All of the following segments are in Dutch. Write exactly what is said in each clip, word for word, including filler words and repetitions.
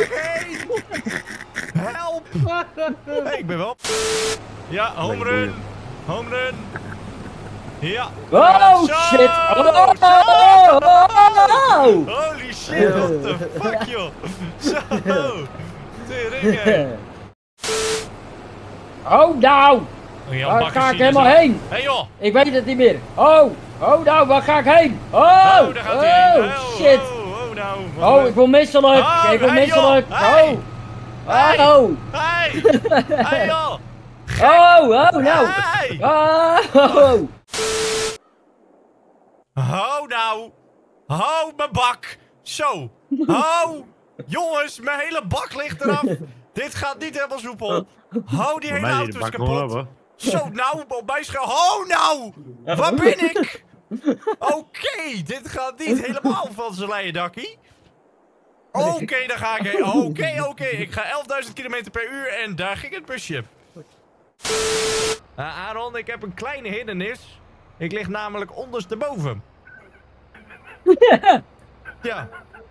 heen? Help! Hey, ik ben wel... Ja, home run. Home run. Ja. Oh, zo, shit. Oh, zo. oh. Holy shit, what the fuck, joh. Zo. Teringen. Oh, nou. Jan Waar ga ik Bakker helemaal zien heen? Hé hey, joh. Ik weet het niet meer. Oh, oh nou, waar ga ik heen? Oh, Oh, daar gaat hij heen. oh, Oh, shit. Oh, oh, nou. Oh, ik word misselijk. Oh, Ik word hey, misselijk. joh. Hey. Oh. Hey. Oh. Hey. Hey, joh. Oh, oh, nou. Hey. Oh. Ho nou! Ho, mijn bak! Zo! Ho! Jongens, mijn hele bak ligt eraf! Dit gaat niet helemaal soepel! Ho, die hele auto is kapot! Zo, nou, op mijn scherm! Ho nou! Waar ben ik? Oké, okay, dit gaat niet helemaal van zijn leien dakkie. Oké, okay, daar ga ik heen. Oké, okay, oké. Okay. Ik ga elfduizend kilometer per uur en daar ging het busje. Uh, Aaron, ik heb een kleine hindernis. Ik lig namelijk ondersteboven. Ja.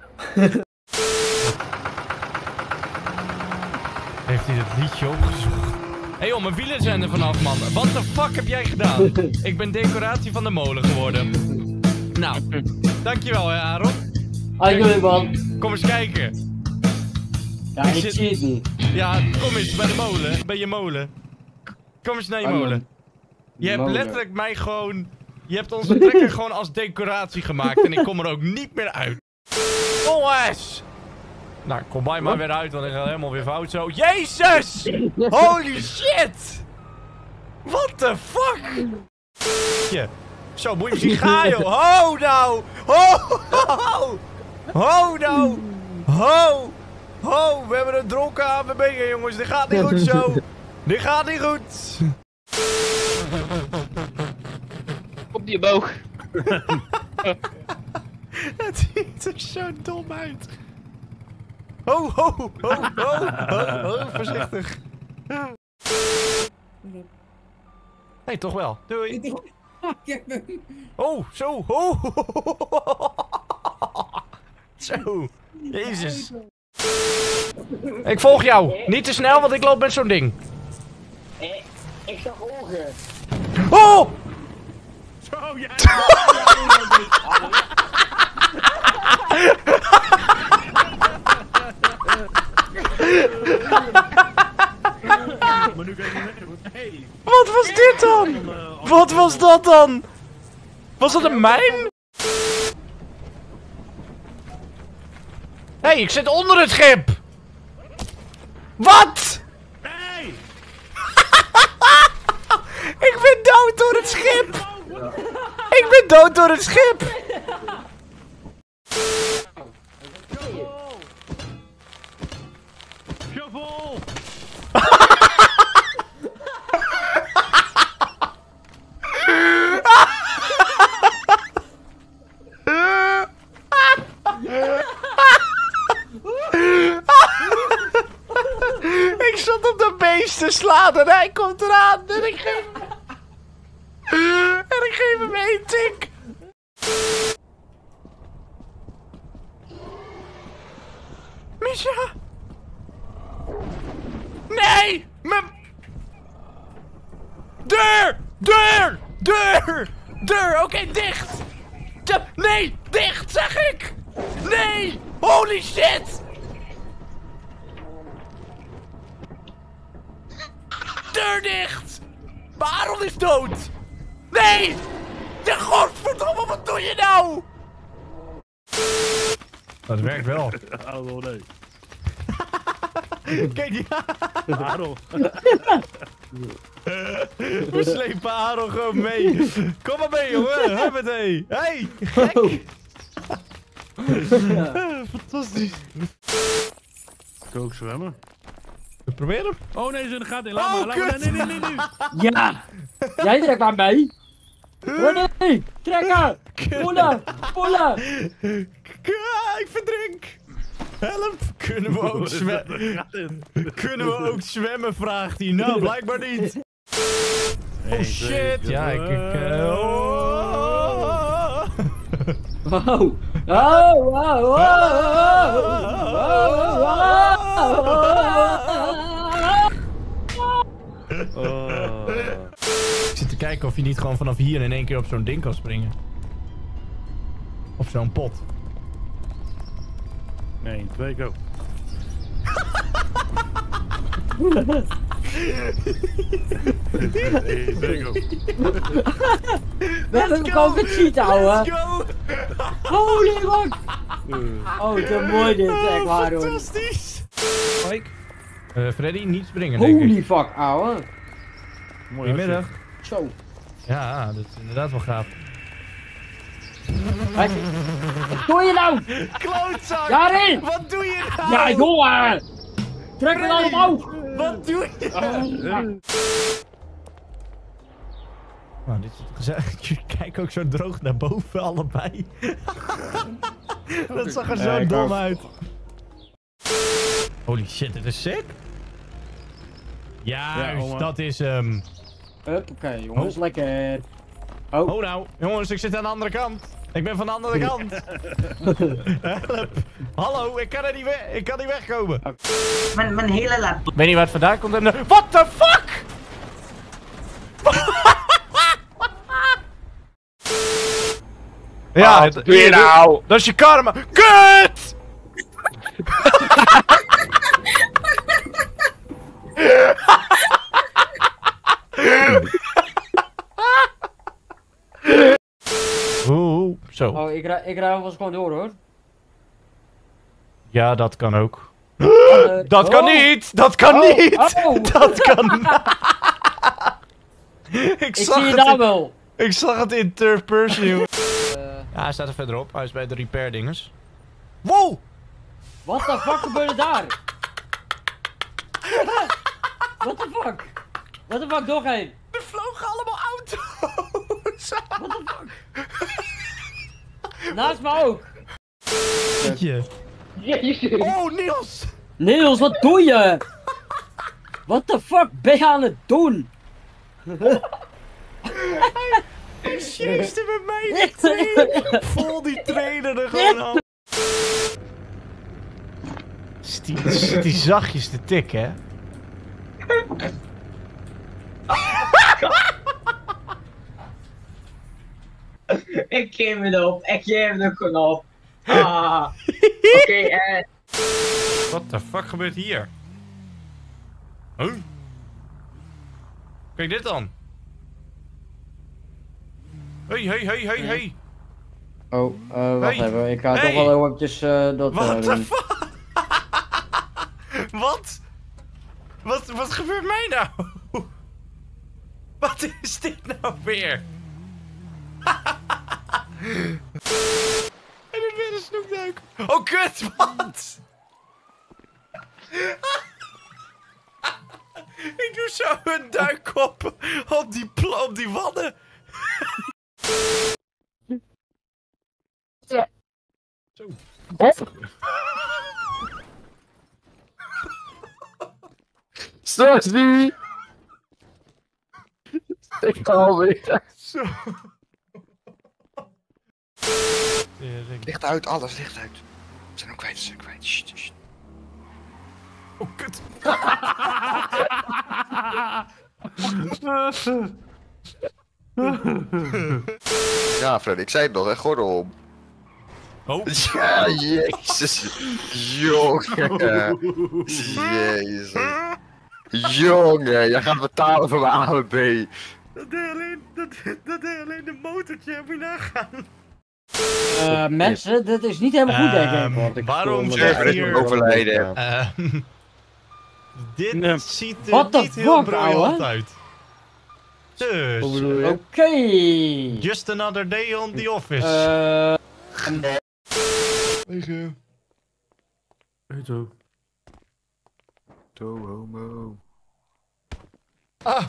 Heeft hij dat liedje opgezocht? Hé hey joh, mijn wielen zijn er vanaf, man. Wat de fuck heb jij gedaan? Ik ben decoratie van de molen geworden. Nou, dankjewel hè, Aaron. Alsjeblieft, man. Kom eens kijken. Ja, ik, ik zit... zie het niet. Ja, kom eens bij de molen. Bij je molen. Kom eens naar je molen. Je hebt letterlijk mij gewoon... Je hebt onze trekker gewoon als decoratie gemaakt. En ik kom er ook niet meer uit. Jongens! Nou, kom bij maar weer uit, want ik ga helemaal weer fout zo. Jezus! Holy shit! What the fuck? Ja. Zo, moet je zien gaan, joh. Ho nou! Ho! Ho! Ho nou! Ho! Ho! We hebben een dronken A V B, jongens. Dit gaat niet goed zo. Dit gaat niet goed. Op die boog. Het ziet er zo dom uit. Ho, ho, ho, ho, ho, ho, voorzichtig. Nee, toch wel. Doei. Oh, zo. Ho. Zo. Jezus. Ik volg jou. Niet te snel, want ik loop met zo'n ding. Ik zag ongeveer. Oh! Zo, jij! Hey. Wat was dit dan? Wat was dat dan? Was dat een mijn? Hé, hey, ik zit onder het schip! Wat? Hey. Ik ben dood door het schip! Ik ben dood door het schip! Shovel! Ik zat op de beest te slaan en hij komt eraan en ik geef hem... En ik geef hem één tik. Misha! Nee! Mijn... Deur! Deur! Deur! Deur! Oké, okay, dicht! De... Nee! Dicht, zeg ik! Nee! Holy shit! Deur dicht! Maar Aaron is dood! Nee! De godverdomme, wat doe je nou? Dat werkt wel. Oh, nee. Kijk die... Aaron. We slepen Aaron gewoon mee. Kom maar mee, jongen. Huppatee. Hey, gek. Fantastisch. Ik kan ook zwemmen. We proberen hem. Oh nee, ze gaat in. Laat Oh, maar, laat maar. kut. Nee, nee, nee, nee. Ja! Jij trekt maar mee! Oh nee! Trekken! Poelen! Poelen! Ik verdrink. Help. Kunnen we ook zwemmen? Kunnen we ook zwemmen, vraagt hij. Nou, blijkbaar niet. Oh shit. Ja, ik... ik uh, oh. Wow! Oh, wow! Wow! Wow! Wow! of je niet gewoon vanaf hier in één keer op zo'n ding kan springen. Op zo'n pot. Nee, twee, go. Eén, twee, go. We hebben hem gewoon gecheat, ouwe. Let's go! Holy fuck. Uh, Oh, te mooi dit, echt waar hoor. Fantastisch! Mike? Uh, Freddy, niet springen denk ik. Holy fuck, ouwe. mooi Goedemiddag. Zo. Ja, dat is inderdaad wel gaaf. Wat doe je nou? Klootzak! Daarin! Wat doe je nou? Ja, jongen! Trek me dan omhoog! Wat doe je? Nou, dit is gezellig. Je kijkt ook zo droog naar boven, allebei. Dat zag er zo Ja, ik dom ook. uit. Holy shit, dit is sick. Juist, Ja, oma. dat is hem. Huppakee, jongens, Oh. lekker. Oh, Oh nou, jongens, ik zit aan de andere kant. Ik ben van de andere kant. Help. Hallo, ik kan er niet weg. Ik kan niet wegkomen. Mijn, mijn hele laptop. Ik weet niet waar het vandaan komt. En... What the fuck? Ja, Wat doe je nou? Dat is je karma. Kut! Oeh, zo. oh ik, rij, ik rij alvast gewoon door hoor. Ja, dat kan ook. Eh, Dat kan oh. niet! Dat kan Oh, niet! oh. Dat kan ik, Ik zag zie je het daar in, wel. ik zag het in third person, jongen. Eh, Ja, hij staat er verderop. Hij is bij de repair dinges. Wow! What the fuck gebeurde daar? What the fuck? What the fuck, doorheen? Er vlogen allemaal auto's! What the fuck? Naast me ook. Jeetje. Jezus. Oh, Niels! Niels, wat doe je? What the fuck ben je aan het doen? Hij chasede met mij die trainer. Vol die trainer er gewoon af. Is die, is die zachtjes te tik, hè? Ik geef het op, ik geef het gewoon op. Ah. Oké, eh. What the fuck gebeurt hier? Huh? Kijk dit dan. Hey, hey, hey, hey, hey. Oh, uh, wacht Hey. even. Ik ga Hey. toch wel eventjes uh, dat uh, What the doen. fuck? Wat? Wat? Wat gebeurt mij nou? Wat is dit nou weer? En het weer een snoekduik. Oh kut, wat? Ik doe zo een duik op, op die, pla- op die wadden. Zo. Sorry. Ik ga alweer. Zo. Tering. Licht uit, alles licht uit. We zijn hem kwijt, we zijn hem kwijt. Sst, sst. Oh kut. Ja, Freddy, ik zei het nog, hè, gordel om. Oh. Ja, jezus. Jongen. Jezus. Jongen, jij gaat betalen voor mijn A en B. Dat deed alleen, dat, dat deed alleen de motortje, heb je nagaan. Uh, mensen, dit is niet helemaal goed denk ik. Ehm, Want ik waarom voel me zegt daar er hier- echt wel overlijden? een beetje, Ehm, dit Nee. ziet er What the niet heel fuck, briljant ouwe? uit. Dus, Hoe bedoel uh, je? Oké. just another day on the office. Eh, Hey, zo. To homo. ah,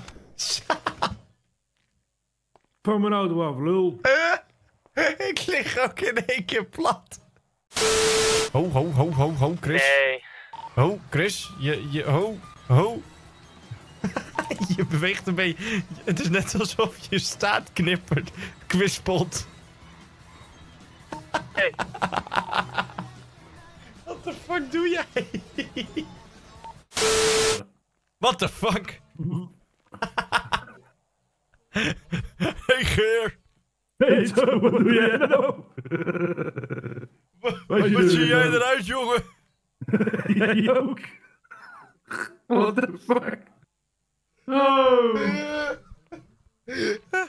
Van mijn auto af, lul. eh, ik lig ook in één keer plat. Ho, ho, ho, ho, ho, Chris. Nee. Ho, Chris, je, je, ho, ho. Je beweegt een beetje. Het is net alsof je staart knippert, kwispelt. Hey. What the fuck doe jij? What the fuck? Wat doe jij nou? Wat zie jij eruit, jongen? Jij ook? What the fuck? Oh!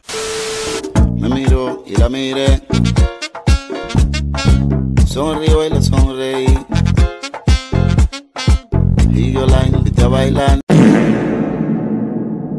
Me miro y la miré. Sonrío y